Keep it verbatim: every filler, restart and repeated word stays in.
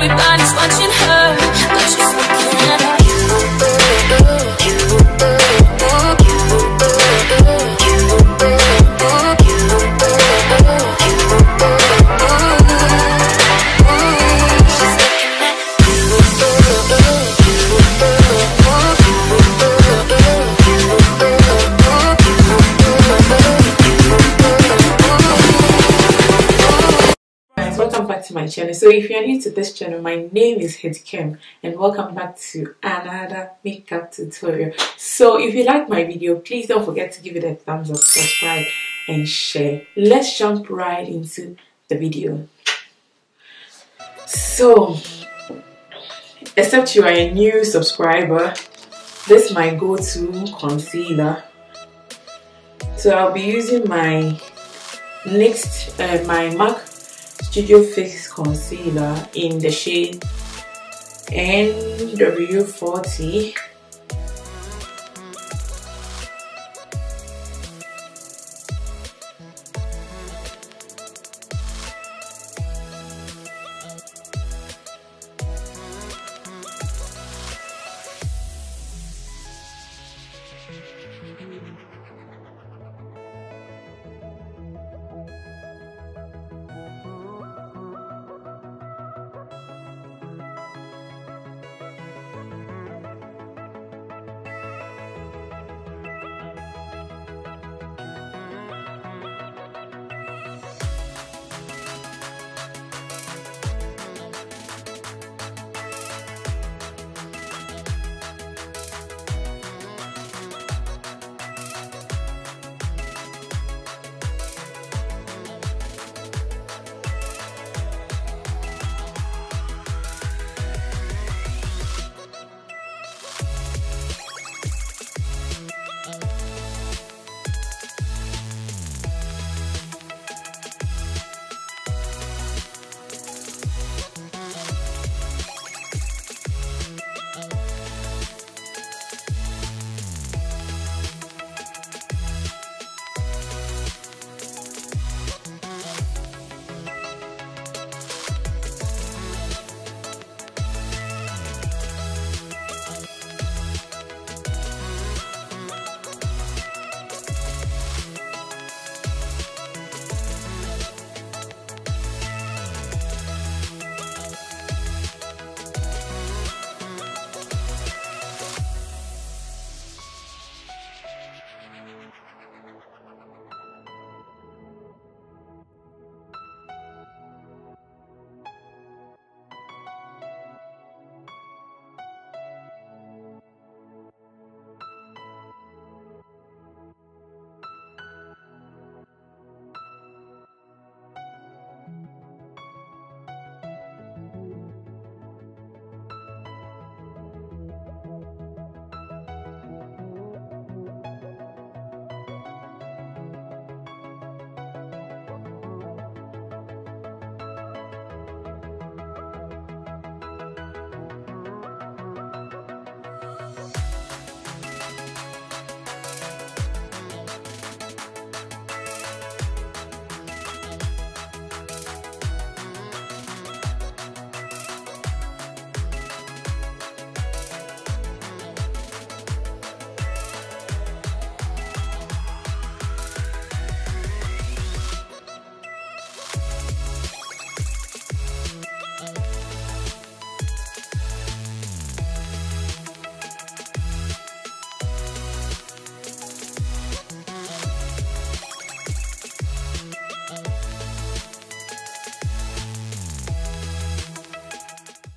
everybody's watching her, but she's looking at you. Welcome back to my channel. So if you're new to this channel, my name is Hedkem and welcome back to another makeup tutorial. So if you like my video, please don't forget to give it a thumbs up, subscribe and share. Let's jump right into the video. So except you are a new subscriber, this is my go-to concealer. So I'll be using my next uh, my MAC Studio Fix concealer in the shade N W forty.